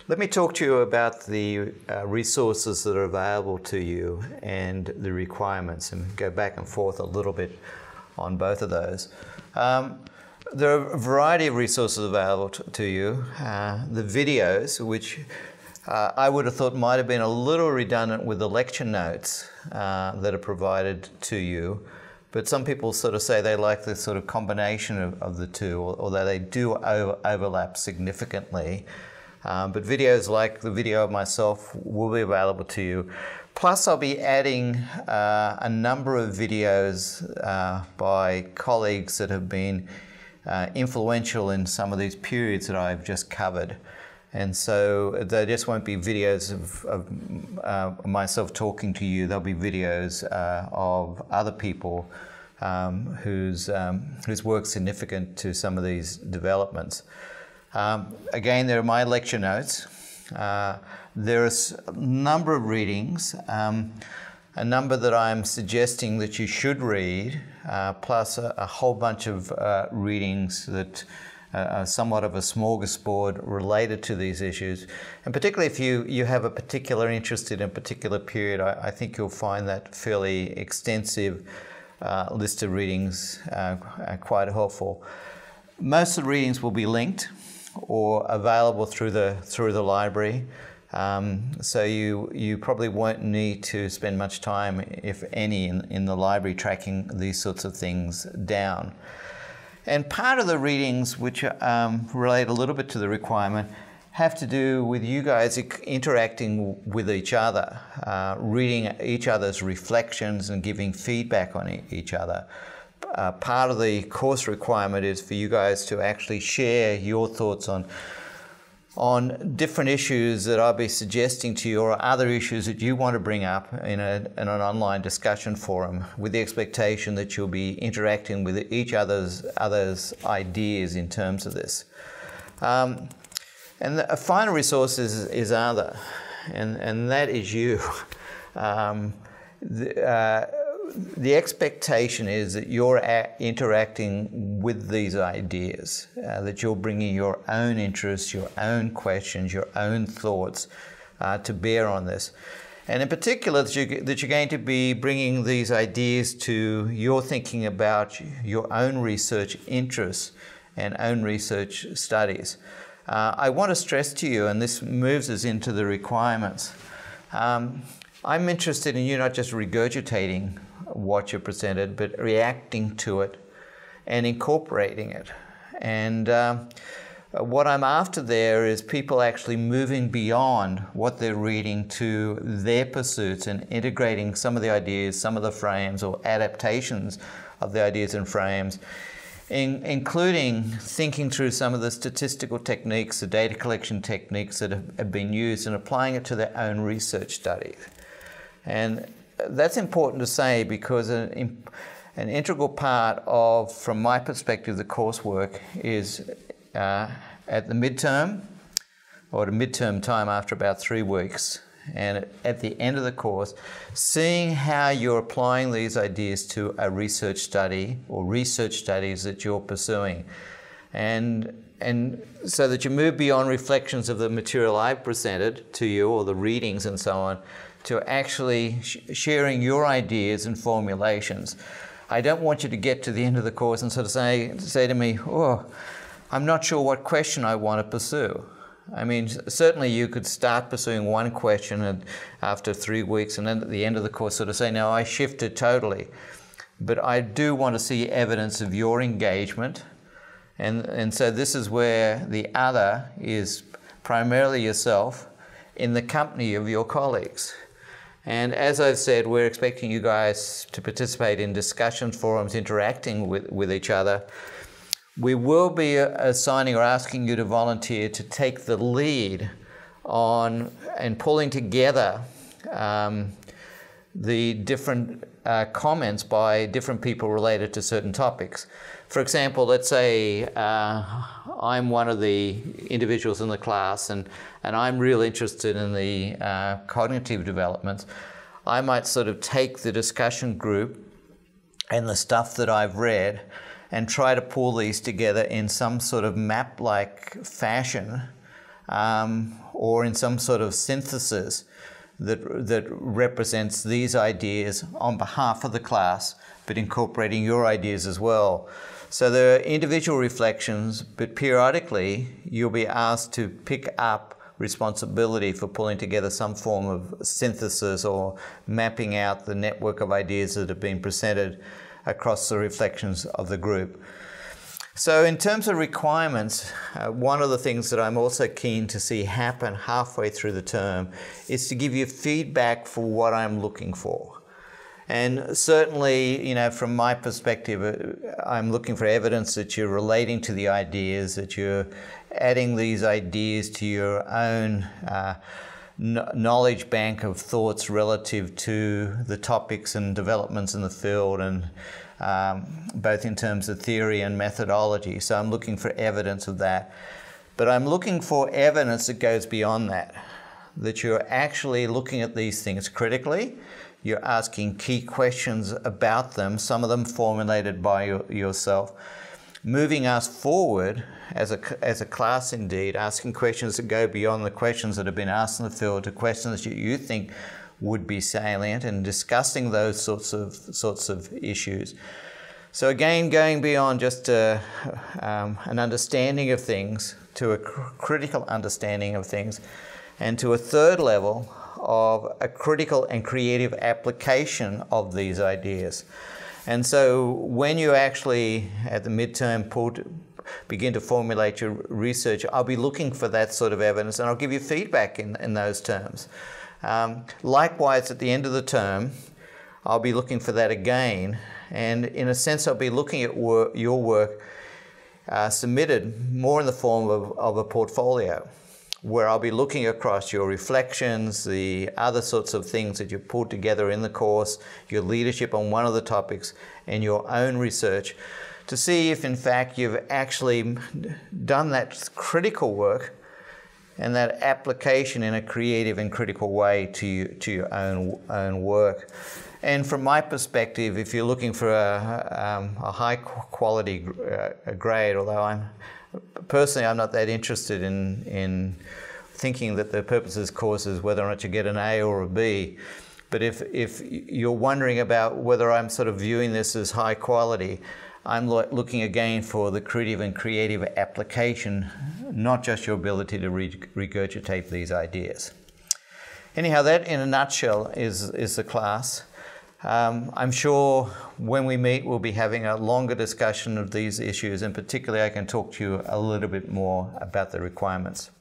Let me talk to you about the resources that are available to you and the requirements, and go back and forth a little bit on both of those. There are a variety of resources available to you. The videos, which I would have thought might have been a little redundant with the lecture notes that are provided to you, but some people sort of say they like the sort of combination of the two, although they do overlap significantly. But videos like the video of myself will be available to you. Plus, I'll be adding a number of videos by colleagues that have been influential in some of these periods that I've just covered. And so they just won't be videos of myself talking to you. There'll be videos of other people whose work's significant to some of these developments. Again, there are my lecture notes. There are a number of readings, a number that I'm suggesting that you should read, plus a whole bunch of readings that are somewhat of a smorgasbord related to these issues. And particularly if you have a particular interest in a particular period, I think you'll find that fairly extensive list of readings quite helpful. Most of the readings will be linked or available through the library, so you probably won't need to spend much time, if any, in the library tracking these sorts of things down. And part of the readings, which relate a little bit to the requirement, have to do with you guys interacting with each other, reading each other's reflections and giving feedback on each other. Part of the course requirement is for you guys to actually share your thoughts on different issues that I'll be suggesting to you, or other issues that you want to bring up in an online discussion forum, with the expectation that you'll be interacting with each other's ideas in terms of this. And a final resource is other, and that is you. The expectation is that you're interacting with these ideas, that you're bringing your own interests, your own questions, your own thoughts to bear on this. And in particular, that you're going to be bringing these ideas to your thinking about your own research interests and own research studies. I want to stress to you, and this moves us into the requirements, I'm interested in you not just regurgitating what you presented, but reacting to it and incorporating it. And what I'm after there is people actually moving beyond what they're reading to their pursuits and integrating some of the ideas, some of the frames or adaptations of the ideas and frames, including thinking through some of the statistical techniques, the data collection techniques that have been used, and applying it to their own research studies. And that's important to say, because an integral part of, from my perspective, the coursework is at the midterm, or at a midterm time after about 3 weeks, and at the end of the course, seeing how you're applying these ideas to a research study or research studies that you're pursuing. And so that you move beyond reflections of the material I've presented to you, or the readings and so on, to actually sharing your ideas and formulations. I don't want you to get to the end of the course and sort of say to me, oh, I'm not sure what question I want to pursue. I mean, certainly you could start pursuing one question after 3 weeks, and then at the end of the course sort of say, no, I shifted totally. But I do want to see evidence of your engagement. And so this is where the other is primarily yourself in the company of your colleagues. And as I've said, we're expecting you guys to participate in discussion forums, interacting with each other. We will be assigning or asking you to volunteer to take the lead on and pulling together the different comments by different people related to certain topics. For example, let's say I'm one of the individuals in the class, and I'm real interested in the cognitive developments. I might sort of take the discussion group and the stuff that I've read and try to pull these together in some sort of map-like fashion or in some sort of synthesis that represents these ideas on behalf of the class, but incorporating your ideas as well. So there are individual reflections, but periodically you'll be asked to pick up responsibility for pulling together some form of synthesis or mapping out the network of ideas that have been presented across the reflections of the group. So in terms of requirements, one of the things that I'm also keen to see happen halfway through the term is to give you feedback for what I'm looking for. And certainly, from my perspective, I'm looking for evidence that you're relating to the ideas, that you're adding these ideas to your own knowledge bank of thoughts relative to the topics and developments in the field, and both in terms of theory and methodology. So I'm looking for evidence of that. But I'm looking for evidence that goes beyond that you're actually looking at these things critically. You're asking key questions about them, some of them formulated by yourself, moving us forward as a class indeed, asking questions that go beyond the questions that have been asked in the field to questions that you think would be salient, and discussing those sorts of issues. So again, going beyond just an understanding of things to a critical understanding of things, and to a third level of a critical and creative application of these ideas. And so when you actually, at the midterm, begin to formulate your research, I'll be looking for that sort of evidence, and I'll give you feedback in those terms. Likewise, at the end of the term, I'll be looking for that again, and in a sense, I'll be looking at your work submitted more in the form of a portfolio, where I'll be looking across your reflections, the other sorts of things that you pulled together in the course, your leadership on one of the topics, and your own research, to see if in fact you've actually done that critical work and that application in a creative and critical way to your own work. And from my perspective, if you're looking for a high quality grade, although I'm not that interested in thinking that the purpose of this course is whether or not you get an A or a B. But if you're wondering about whether I'm sort of viewing this as high quality, I'm looking again for the creative application, not just your ability to regurgitate these ideas. Anyhow, that in a nutshell is the class. I'm sure when we meet, we'll be having a longer discussion of these issues, and particularly I can talk to you a little bit more about the requirements.